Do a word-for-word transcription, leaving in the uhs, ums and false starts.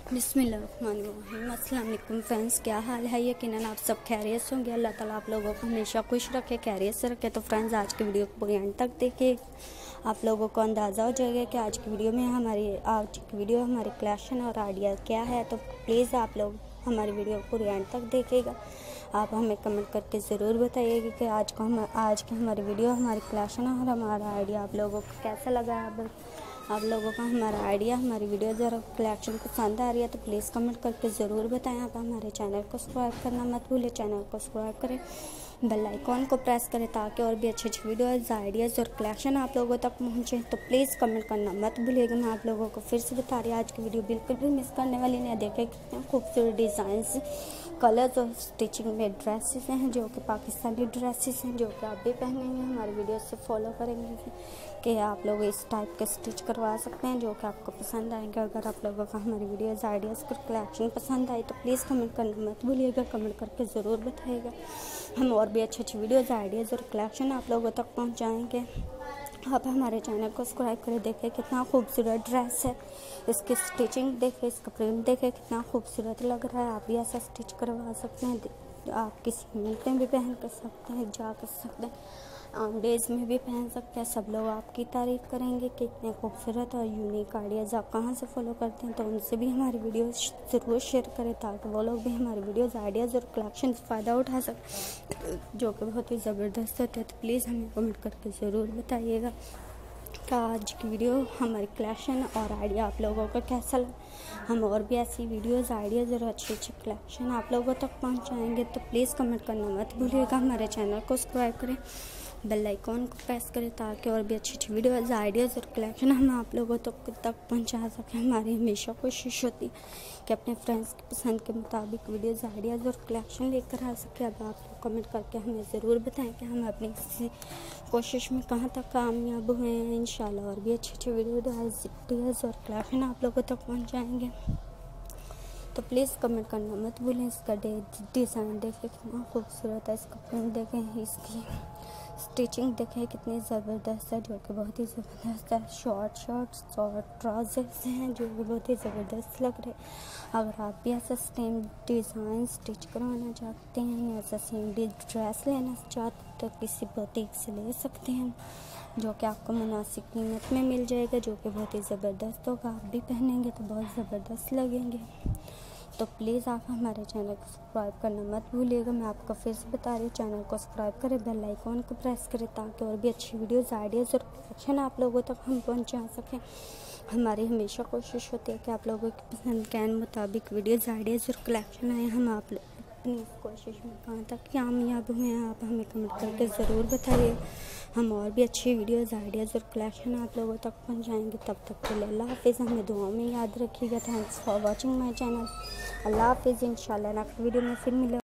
बिस्मिल्लाहिर्रहमानिर्रहीम। अस्सलाम वालेकुम फ्रेंड्स, क्या हाल है? यकीनन आप सब खैरियत से होंगे। अल्लाह ताला आप लोगों को हमेशा खुश रखे, खैरियत से रखे। तो फ्रेंड्स, आज की वीडियो को पूरी एंड तक देखिए, आप लोगों को अंदाज़ा हो जाएगा कि आज की वीडियो में हमारी आज की वीडियो हमारी कलेक्शन और आइडिया क्या है। तो प्लीज़ आप लोग हमारी वीडियो को पूरी एंड तक देखिएगा। आप हमें कमेंट करके ज़रूर बताइएगा कि आज को हम आज की हमारी वीडियो हमारी कलेक्शन और हमारा आइडिया आप लोगों को कैसा लगा है। आप लोगों का हमारा आइडिया हमारी वीडियो ज़रा कलेक्शन पसंद आ रही है तो प्लीज़ कमेंट करके ज़रूर बताएं। आप हमारे चैनल को सब्सक्राइब करना मत भूलें, चैनल को सब्सक्राइब करें, बेल आइकॉन को प्रेस करें ताकि और भी अच्छी अच्छी वीडियोज़ आइडियाज़ और कलेक्शन आप लोगों तक पहुँचे। तो प्लीज़ कमेंट करना मत भूलिएगा। मैं आप लोगों को फिर से बता रही हूँ, आज की वीडियो बिल्कुल भी मिस करने वाली नहीं। देखें कितने खूबसूरत डिज़ाइंस, कलर्स और स्टिचिंग में ड्रेसेस हैं जो कि पाकिस्तानी ड्रेसेस हैं जो कि आप भी पहनेंगे। हमारी वीडियो से फॉलो करेंगे कि आप लोग इस टाइप के स्टिच करवा सकते हैं जो कि आपको पसंद आएंगे। अगर आप लोगों को हमारी वीडियोज़ आइडियाज़ और कलेक्शन पसंद आई तो प्लीज़ कमेंट करना मत भूलिएगा। कमेंट करके ज़रूर बताइएगा, हम और भी अच्छी अच्छी वीडियोज़ आइडियाज़ और कलेक्शन आप लोगों तक पहुँचाएँगे। आप हमारे चैनल को सब्सक्राइब करें। देखें कितना खूबसूरत ड्रेस है, इसकी स्टिचिंग देखें, इसका प्रिंट देखें कितना खूबसूरत लग रहा है। आप भी ऐसा स्टिच करवा सकते हैं। आप किसी इवेंट में भी पहन कर सकते हैं, जा कर सकते हैं, आम डेज में भी पहन सकते हैं। सब लोग आपकी तारीफ़ करेंगे कि इतने खूबसूरत और यूनिक आइडियाज़ आप कहाँ से फॉलो करते हैं। तो उनसे भी हमारी वीडियो ज़रूर शेयर करें ताकि वो लोग भी हमारी वीडियोज़ आइडियाज़ और कलेक्शन से फ़ायदा उठा सकें जो कि बहुत ही ज़बरदस्त होते हैं। तो प्लीज़ हमें कमेंट करके ज़रूर बताइएगा कि आज की वीडियो हमारी कलेक्शन और आइडिया आप लोगों को कैसा लगा। हम और भी ऐसी वीडियोज़ आइडियाज़ और अच्छी अच्छी कलेक्शन आप लोगों तक पहुंचाएंगे। तो प्लीज़ कमेंट करना मत भूलिएगा। हमारे चैनल को सब्सक्राइब करें, बेल आइकॉन को प्रेस करें ताकि और भी अच्छी अच्छी वीडियोज़ आइडियाज़ और कलेक्शन हम आप लोगों तक तक पहुंचा सकें। हमारी हमेशा कोशिश होती है कि अपने फ्रेंड्स की पसंद के मुताबिक वीडियोज़ आइडियाज़ और कलेक्शन लेकर आ सकें। अब आप लोग कमेंट करके हमें ज़रूर बताएं कि हम अपनी इसी कोशिश में कहाँ तक कामयाब हुए हैं। इंशाल्लाह और भी अच्छी अच्छी वीडियोज़ और कलेक्शन आप लोगों तक पहुँचाएँगे। तो प्लीज़ कमेंट करना मत भूलें। इसका डिज़ाइन देखें कितना खूबसूरत है, इसका प्रिंट देखें, इसकी स्टिचिंग देखें कितनी ज़बरदस्त है जो कि बहुत ही ज़बरदस्त है। शॉर्ट शॉर्ट्स और ट्राउज़र्स हैं जो कि बहुत ही ज़बरदस्त लग रहे हैं। अगर आप भी ऐसा सेम डिज़ाइन स्टिच करवाना चाहते हैं या ऐसा सेम ड्रेस लेना चाहते हैं तो किसी बुटीक से ले सकते हैं जो कि आपको मुनासिब कीमत में मिल जाएगा, जो कि बहुत ही ज़बरदस्त होगा। आप भी पहनेंगे तो बहुत ज़बरदस्त लगेंगे। तो प्लीज़ आप हमारे चैनल को सब्सक्राइब करना मत भूलिएगा। मैं आपको फिर से बता रही हूँ, चैनल को सब्सक्राइब करें, बेल आइकॉन को प्रेस करें ताकि और भी अच्छी वीडियोज़ आइडियाज़ और कलेक्शन आप लोगों तक हम पहुँचा सकें। हमारी हमेशा कोशिश होती है कि आप लोगों की पसंद के मुताबिक वीडियोज़ आइडियाज़ और कलेक्शन आए। हम आप अपनी कोशिश में कहाँ तक कामयाब हुए हैं आप हमें कमेंट करके ज़रूर बताइए। हम और भी अच्छी वीडियोज़ आइडियाज़ और कलेक्शन आप लोगों तक पहुँचाएँगे। तब तक के लिए अल्लाह हाफिज़। हमें दुआ में याद रखिएगा। Thanks for watching my channel. अल्लाह हाफिज़। इंशाल्लाह नेक्स्ट वीडियो में फिर मिले।